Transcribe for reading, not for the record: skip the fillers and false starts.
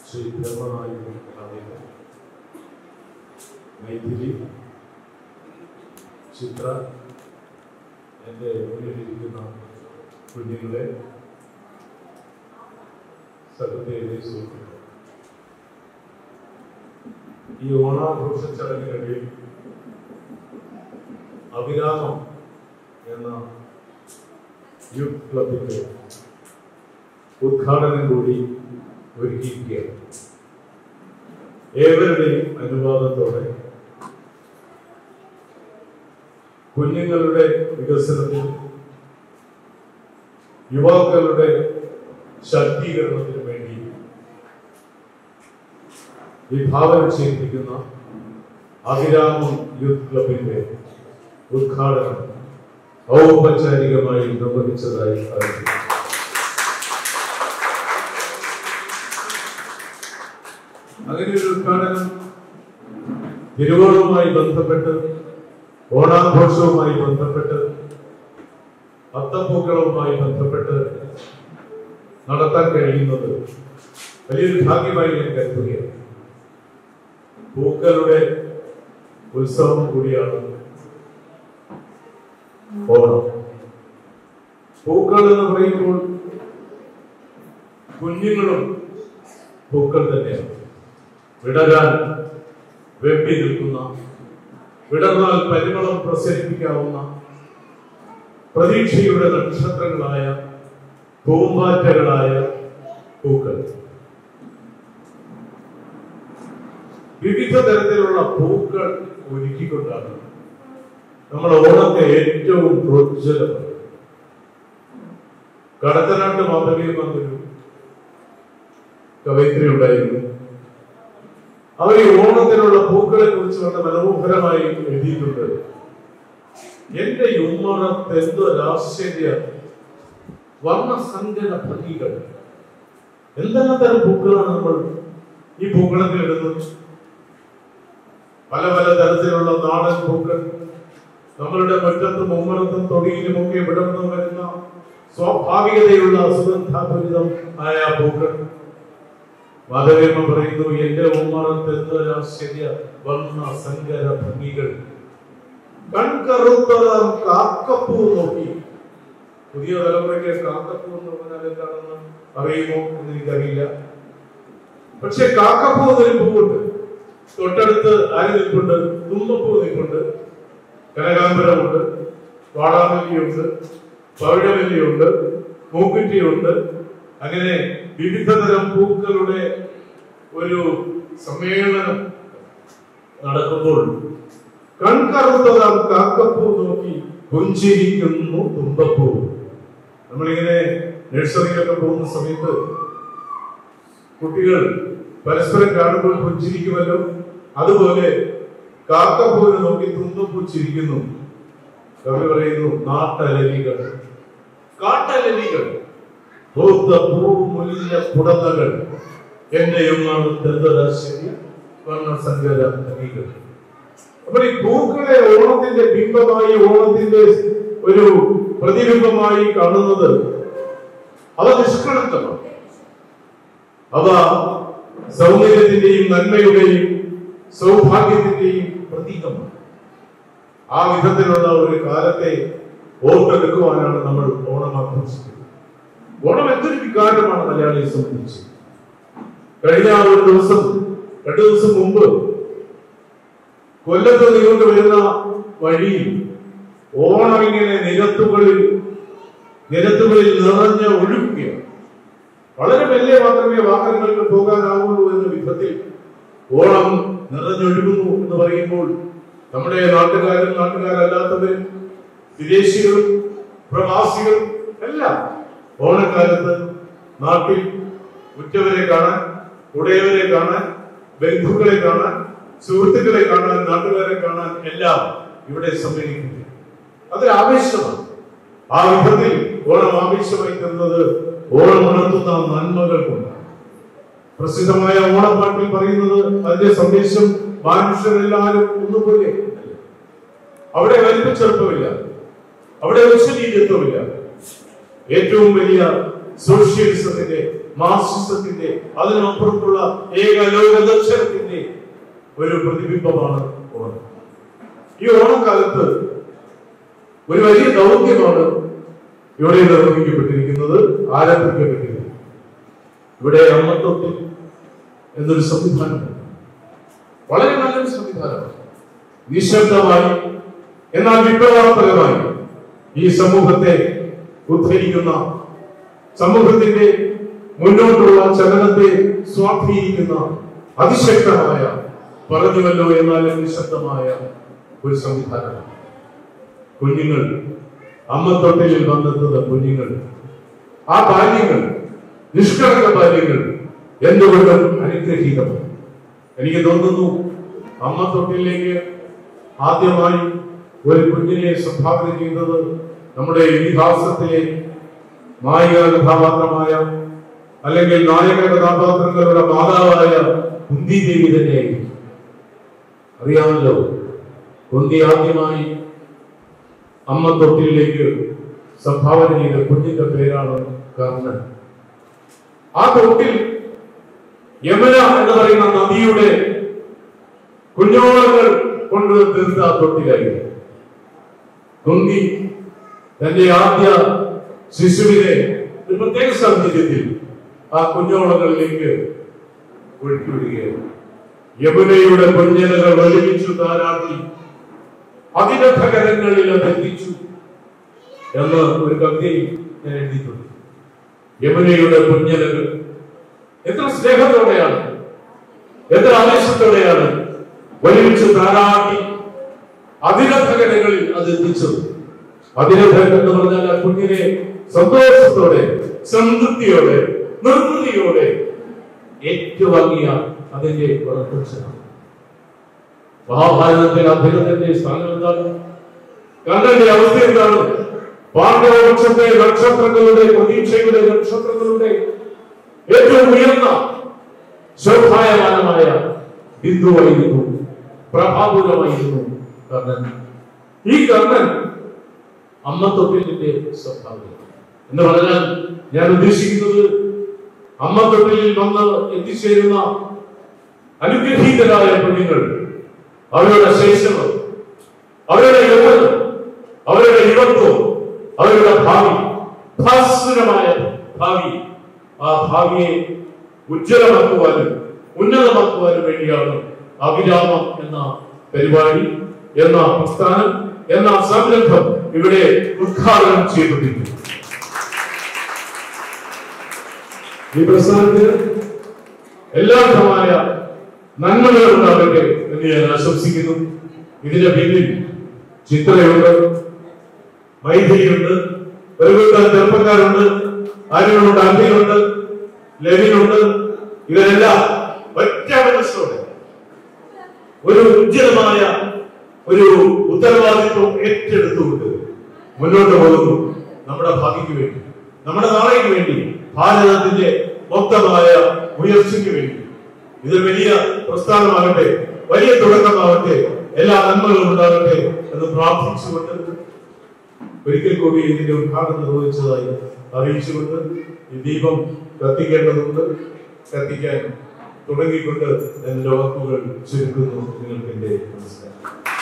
ശ്രീ കൺമണ മൈഥിലി ചിത്ര എൻ്റെ മുന്നിലിരിക്കുന്ന കുഞ്ഞുങ്ങളെ സഹൃദയരെ സുഹൃത്തുക്കളെ, ഈ ഓണാഘോഷ ചടങ്ങിനിടയിൽ അഭിരാമം എന്ന യൂത്ത് ക്ലബിന്റെ ഉദ്ഘാടനം കൂടി ഒരുക്കിയിരിക്കുകയാണ്. ഏവരുടെയും അനുവാദത്തോടെ കുഞ്ഞുങ്ങളുടെ വികസനത്തിൽ, യുവാക്കളുടെ ശാക്തീകരണത്തിനു വേണ്ടി വിഭാവന ചെയ്തിരിക്കുന്ന അഭിരാമം യൂത്ത് ക്ലബിന്റെ ഉദ്ഘാടനം ഔപചാരികമായി നിർവഹിച്ചതായി അറിയിച്ചു. അങ്ങനെ ഒരു ഉദ്ഘാടനം തിരുവോണവുമായി ബന്ധപ്പെട്ട്, ഓണാഘോഷവുമായി ബന്ധപ്പെട്ട്, അത്തപ്പൂക്കളവുമായി ബന്ധപ്പെട്ട് നടത്താൻ കഴിയുന്നത് വലിയൊരു ഭാഗ്യമായി ഞാൻ കരുതുകയാണ്. പൂക്കളുടെ ഉത്സവം കൂടിയാണ് ഓണം. പൂക്കൾ എന്ന് പറയുമ്പോൾ കുഞ്ഞുങ്ങളും പൂക്കൾ തന്നെയാണ്. വിടരാൻ വെമ്പി നിൽക്കുന്ന, വിടർന്നാൽ പരിമളം പ്രസരിപ്പിക്കാവുന്ന പ്രതീക്ഷയുടെ നക്ഷത്രങ്ങളായ, പൂമ്പാറ്റകളായ പൂക്കൾ. വിവിധ തരത്തിലുള്ള പൂക്കൾ ഒരുക്കിക്കൊണ്ടാണ് നമ്മൾ ഓണത്തെ ഏറ്റവും പ്രോജ്വലം. കടത്തനാട്ട് മാധവിയമ്മ എന്നൊരു കവയിത്രി ഉണ്ടായിരുന്നു. അവർ ഈ ഓണത്തിനുള്ള പൂക്കളെ കുറിച്ച് വളരെ മനോഹരമായി എഴുതിയിട്ടുണ്ട്. എന്റെ ഉമ്മറത്ത് എന്തൊരാശ്ചര്യ വർണ്ണസങ്കര ഭംഗികൾ. എന്തെല്ലാം തരം പൂക്കളാണ് നമ്മൾ ഈ പൂക്കളത്തിൽ ഇടുന്നത്. പല പല തരത്തിലുള്ള നാടൻ പൂക്കൾ നമ്മളുടെ മുറ്റത്തും ഉമ്മറത്തും തൊടിയിലുമൊക്കെ വിടർന്നു വരുന്ന സ്വാഭാവികതയുള്ള സുഗന്ധാപരിതം ആയ പൂക്കൾ. മാധവിയമ്മ പറയുന്നു, എന്റെ ഉമ്മറത്ത് എന്തൊരാശ്ചര്യ വർണ്ണ സങ്കര ഭംഗികൾ. കൺകറുത്തതാം കാക്കപ്പൂ നോക്കി. പുതിയ തലമുറയ്ക്ക് കാക്കപ്പൂ എന്ന് പറഞ്ഞാൽ എന്താണെന്ന് അറിയുമോ എന്ന് എനിക്കറിയില്ല. പക്ഷെ കാക്കപ്പൂ എന്നൊരു പൂവുണ്ട്. തൊട്ടടുത്ത് ആര് നിൽപ്പുണ്ട്? തുമ്പപ്പൂ നിൽപ്പുണ്ട്, കനകാംബരമുണ്ട്, വാടാമല്ലിയുണ്ട്, പവിഴമല്ലിയുണ്ട്, മൂക്കുറ്റിയുണ്ട്. അങ്ങനെ വിവിധ തരം പൂക്കളുടെ ഒരു സമ്മേളനം നടക്കുമ്പോൾ കൺകറുത്തതാം കാക്കപ്പൂ നോക്കി പുഞ്ചിരിക്കുന്നു തുമ്പപ്പൂ. നമ്മളിങ്ങനെ നഴ്സറിയിലൊക്കെ പോകുന്ന സമയത്ത് കുട്ടികൾ പരസ്പരം കാണുമ്പോൾ പുഞ്ചിരിക്കുമല്ലോ. അതുപോലെ കാക്കപ്പൂവിനെ നോക്കി തുമ്പപ്പൂ ചിരിക്കുന്നു. കവി പറയുന്നു, നാട്ടലരികൾ, കാട്ടലരികൾ, കുടന്നകൾ, എന്റെ വർണ്ണസങ്കര ഭംഗികൾ. അപ്പോൾ ഈ പൂക്കളെ ഓണത്തിന്റെ ബിംബമായി, ഓണത്തിന്റെ ഒരു പ്രതിബിംബമായി കാണുന്നത് അവ നിഷ്കളങ്കമാണ്. അവ സൗന്ദര്യത്തിന്റെയും നന്മയുടെയും സൗഭാഗ്യത്തിന്റെയും പ്രതീകമാണ്. ആ വിധത്തിലുള്ള ഒരു കാലത്തെ ഓർത്തെടുക്കുവാനാണ് നമ്മൾ ഓണം ആഘോഷിക്കുന്നത്. ഓണം എന്തൊരു വികാരമാണ് മലയാളിയെ സംബന്ധിച്ച്. കഴിഞ്ഞ ഒരു ദിവസം, 2 ദിവസം മുമ്പ് കൊല്ലത്ത് നിന്നുകൊണ്ട് വരുന്ന വഴിയിൽ ഓണം ഇങ്ങനെ നിരത്തുകളിൽ നിറഞ്ഞ ഒഴുകുകയാണ്. വളരെ മെല്ലെ മാത്രമേ വാഹനങ്ങൾക്ക് പോകാനാവുള്ളൂ എന്ന വിധത്തിൽ ഓണം നിറഞ്ഞൊഴുകുന്നു എന്ന് പറയുമ്പോൾ നമ്മുടെ നാട്ടുകാരും നാട്ടുകാരല്ലാത്തവരും വിദേശികളും പ്രവാസികളും എല്ലാം ഓണക്കാലത്ത് നാട്ടിൽ ഉറ്റവരെ കാണാൻ, ഉടയവരെ കാണാൻ, ബന്ധുക്കളെ കാണാൻ, സുഹൃത്തുക്കളെ കാണാൻ, നാട്ടുകാരെ കാണാൻ എല്ലാം ഇവിടെ സമ്മേളിക്കുന്നു. അതൊരു ആവേശമാണ്. ആ വിധത്തിൽ ഓണം ആവേശമായി തരുന്നത് ഓണം ഉണർത്തുന്ന നന്മകൾ കൊണ്ടാണ്. പ്രസിദ്ധമായ ഓണപ്പാട്ടിൽ പറയുന്നത്, അതിന്റെ സന്ദേശം മനുഷ്യരെല്ലാവരും ഒന്നുപോലെ. അവിടെ വലിപ്പച്ചെറുപ്പമില്ല, അവിടെ ഉച്ചനീചത്വമില്ല. ഏറ്റവും വലിയ സോഷ്യലിസത്തിന്റെ മാർക്സിസത്തിന്റെ അതിനപ്പുറത്തുള്ള ഏകലോക ദർശനത്തിന്റെ ഒരു പ്രതിബിംബമാണ് ഓണം. ഈ ഓണക്കാലത്ത് ഒരു വലിയ ദൗത്യമാണ് ഇവിടെ നിർവഹിക്കപ്പെട്ടിരിക്കുന്നത്, ആരംഭിക്കപ്പെട്ടിരിക്കുന്നത്. ഇവിടെ അമ്മത്തൊട്ടിൽ എന്നൊരു സംവിധാനമുണ്ട്. വളരെ നല്ലൊരു സംവിധാനമാണ്. നിശബ്ദമായി എന്നാൽ വിപ്ലവാത്മകമായി ഈ സമൂഹത്തെ ഉദ്ധരിക്കുന്ന, സമൂഹത്തിന്റെ മുന്നോട്ടുള്ള ചലനത്തെ സ്വാധീനിക്കുന്ന അതിശക്തമായ, പറഞ്ഞുവല്ലോ എന്നാലും നിശബ്ദമായ ഒരു സംവിധാനമാണ്. കുഞ്ഞുങ്ങൾ അമ്മത്തൊട്ടിലിൽ വന്നെത്തുന്ന കുഞ്ഞുങ്ങൾ, ആ ബാല്യങ്ങൾ, നിഷ്കളങ്ക ബാല്യങ്ങൾ എന്തുകൊണ്ടും അനുഗ്രഹീതമാണ്. എനിക്ക് തോന്നുന്നു അമ്മത്തൊട്ടിലേക്ക് ആദ്യമായി ഒരു കുഞ്ഞിനെ സംഭാവന ചെയ്യുന്നത് നമ്മുടെ ഇതിഹാസത്തിലെ നായിക കഥാപാത്രമായ അല്ലെങ്കിൽ നായക കഥാപാത്രങ്ങളുടെ മാതാവായ കുന്തി ദേവി തന്നെയായിരിക്കും. അറിയാമല്ലോ, കുന്തി ആദ്യമായി അമ്മത്തൊട്ടിലേക്ക് സംഭാവന ചെയ്ത കുഞ്ഞിന്റെ പേരാണ് കർണൻ. ആ തൊട്ടിൽ യമുന എന്ന് പറയുന്ന നദിയുടെ കുഞ്ഞോളങ്ങൾ കൊണ്ട് തീർത്ത തൊട്ടിലായിരുന്നു. കുന്തി തന്റെ ആദ്യ ശിശുവിനെ ഒരു പ്രത്യേക സാഹചര്യത്തിൽ ആ കുഞ്ഞോളങ്ങളിലേക്ക് ഒഴുക്കിവിടുകയാണ്. യമുനയുടെ കുഞ്ഞലകൾ ഒരുമിച്ചു താരാട്ടി അതിരഥകരങ്ങളിൽ അതെത്തിച്ചു എന്ന് ഒരു കവിതയിൽ ഞാൻ എഴുതിയിട്ടുണ്ട്. യമുനയുടെ കുഞ്ഞലകൾ എത്ര സ്നേഹത്തോടെയാണ്, എത്ര ആവേശത്തോടെയാണ് ഒരുമിച്ച് താരാട്ടി അതിരഥകരങ്ങളിൽ അത് എത്തിച്ചത്. അതിരഥകൻ എന്ന് പറഞ്ഞാൽ ആ കുഞ്ഞിനെ സന്തോഷത്തോടെ, സംതൃപ്തിയോടെ, നിർവൃതിയോടെ ഏറ്റുവാങ്ങിയ അതിന്റെ പ്രത്യക്ഷമാണ്. മഹാഭാരതത്തിൽ അദ്ദേഹത്തിന്റെ സ്ഥാനം എന്താണ്? കർണന്റെ അവസ്ഥ എന്താണ്? പാണ്ഡവപക്ഷത്തെ നക്ഷത്രങ്ങളുടെ, പ്രതീക്ഷയുടെ നക്ഷത്രങ്ങളുടെ ഏറ്റവും ഉയർന്ന ശോഭായമാനമായ ബിന്ദുവായിരുന്നു, പ്രഭാപൂരമായിരുന്നു കർണൻ. ഈ കർണൻ അമ്മത്തൊട്ടിലിന്റെ സ്വഭാവം എന്ന് പറഞ്ഞാൽ ഞാൻ ഉദ്ദേശിക്കുന്നത് അമ്മത്തൊട്ടിലിൽ വന്ന് എത്തിച്ചേരുന്ന അനുഗ്രഹീതരായ കുഞ്ഞുങ്ങൾ, അവരുടെ ശൈശവം, അവരുടെ യൗവനം, അവരുടെ യുവത്വം, അവരുടെ ഭാവി, ഭാസുരമായ ഭാവി, ആ ഭാവിയെ ഉജ്ജ്വലമാക്കുവാനും ഉന്നതമാക്കുവാനും വേണ്ടിയാണ് അഭിരാമം എന്ന പരിപാടി, എന്ന പ്രസ്ഥാനം, എന്ന സംരംഭം ഇവിടെ ഉദ്ഘാടനം ചെയ്യപ്പെട്ടിരിക്കുന്നു. ഈ പ്രസ്ഥാനത്തിന് എല്ലാവിധമായ നന്മകൾ ഉണ്ടാകട്ടെ എന്ന് ഞാൻ ആശംസിക്കുന്നു. ഇതിന്റെ പിന്നിൽ ചിത്രയുണ്ട്, മൈഥിലിയുണ്ട്, ഒരു കൂട്ടം ചെറുപ്പക്കാരുണ്ട്, ആര്യനുണ്ട്, അന്തിയുണ്ട്, ലെവിനുണ്ട്. ഇവരെല്ലാം ഒറ്റ മനസ്സോടെ ഒരു ഉജ്ജ്വലമായ ഒരു ഉത്തരവാദിത്വം ഏറ്റെടുത്തുകൊണ്ട് മുന്നോട്ട് പോകുന്നു. നമ്മുടെ ഭാവിക്ക് വേണ്ടി, നമ്മുടെ നാളേക്ക് വേണ്ടി, ഭാരതത്തിന്റെ മൊത്തമായ ഉയർച്ചയ്ക്ക് വേണ്ടി. ഇത് വലിയ പ്രസ്ഥാനമാകട്ടെ, വലിയ തുടക്കമാകട്ടെ, എല്ലാ നന്മകളും ഉണ്ടാകട്ടെ എന്ന് പ്രാർത്ഥിച്ചുകൊണ്ട് ഒരിക്കൽ കൂടി ഇതിന്റെ ഉദ്ഘാടനം നിർവഹിച്ചതായി അറിയിച്ചുകൊണ്ട് ഈ ദീപം കത്തിക്കേണ്ടതുണ്ട്. കത്തിക്കാൻ തുടങ്ങിക്കൊണ്ട് എന്റെ വാക്കുകൾ ചുരുക്കുന്നു. നിങ്ങൾക്ക് എന്റെ നമസ്കാരം.